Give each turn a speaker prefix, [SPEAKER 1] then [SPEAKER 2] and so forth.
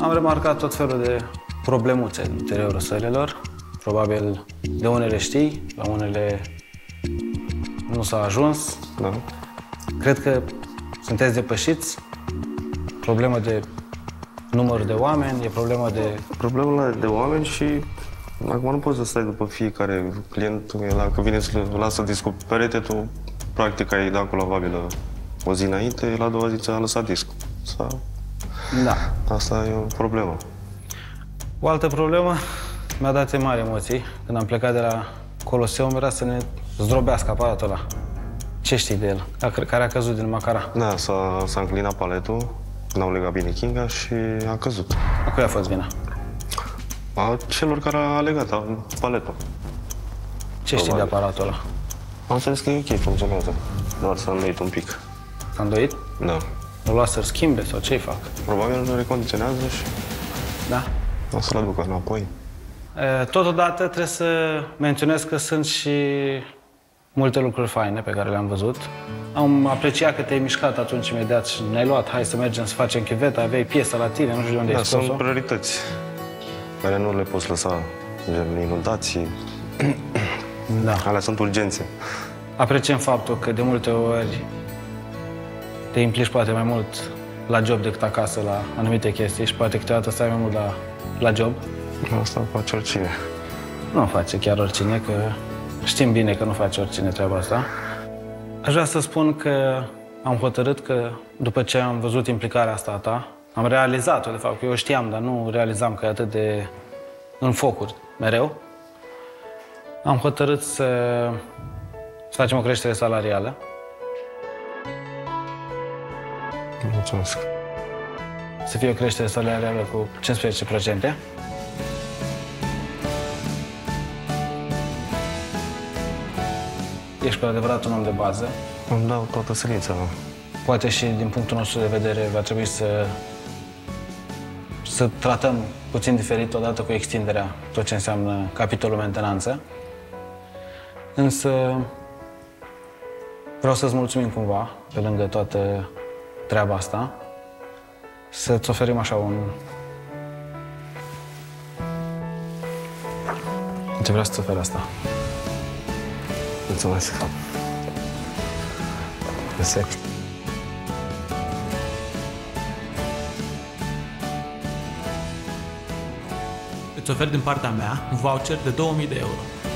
[SPEAKER 1] Am remarcat tot felul de problemuțe în interiorul sălilor. Probabil de unele știi, la unele nu s-a ajuns.
[SPEAKER 2] Da.
[SPEAKER 1] Cred că sunteți depășiți. Problemă de număr de oameni, e problemă de...
[SPEAKER 2] Problema de oameni și acum nu poți să stai după fiecare client, că vine să lasă discul pe perete, tu practic ai dat cu lavabilă o zi înainte, la a doua zi ți-a lăsat discul.
[SPEAKER 1] Da.
[SPEAKER 2] Asta e o problemă.
[SPEAKER 1] O altă problemă mi-a dat mari emoții. Când am plecat de la Coloseum, era să ne zdrobească aparatul ăla. Ce știi de el? Care a căzut din macara?
[SPEAKER 2] Da, s-a înclinat paletul, n-au legat bine chinga și a căzut.
[SPEAKER 1] A cui a fost vina?
[SPEAKER 2] A celor care a legat paletul.
[SPEAKER 1] Ce știi de aparatul ăla?
[SPEAKER 2] Am înțeles că e ok, funcționează. Doar s-a îndoit un pic.
[SPEAKER 1] S-a îndoit?
[SPEAKER 2] Da.
[SPEAKER 1] Îl lua să-l schimbe sau ce-i fac?
[SPEAKER 2] Probabil îl recondiționează și
[SPEAKER 1] Da?
[SPEAKER 2] o să-l aducă înapoi.
[SPEAKER 1] Totodată trebuie să menționez că sunt și multe lucruri faine pe care le-am văzut. Am apreciat că te-ai mișcat atunci imediat și ne-ai luat. Hai să mergem să facem chiuveta, aveai piesa la tine, nu știu de unde ai scos-o.
[SPEAKER 2] Sunt priorități care nu le poți lăsa, gen inundații.
[SPEAKER 1] Da.
[SPEAKER 2] Alea sunt urgențe.
[SPEAKER 1] Apreciem faptul că de multe ori te implici poate mai mult la job decât acasă la anumite chestii și poate câteodată stai mai mult la job.
[SPEAKER 2] Asta face oricine.
[SPEAKER 1] Nu face chiar oricine, că știm bine că nu face oricine treaba asta. Aș vrea să spun că am hotărât că după ce am văzut implicarea asta a ta, am realizat-o, de fapt, că eu știam, dar nu realizam că e atât de în focuri mereu. Am hotărât să facem o creștere salarială.
[SPEAKER 2] Mulțumesc.
[SPEAKER 1] Să fie o creștere salarială cu 15%. Ești cu adevărat un om de bază.
[SPEAKER 2] Îmi dau toată silința.
[SPEAKER 1] Poate și din punctul nostru de vedere va trebui să tratăm puțin diferit odată cu extinderea tot ce înseamnă capitolul mentenanță. Însă vreau să-ți mulțumim cumva, pe lângă toată treaba asta, să-ți oferim așa un... Ce vreau să-ți ofer asta?
[SPEAKER 2] Mulțumesc.
[SPEAKER 1] Perfect.
[SPEAKER 3] Îți ofer din partea mea un voucher de 2000 de euro.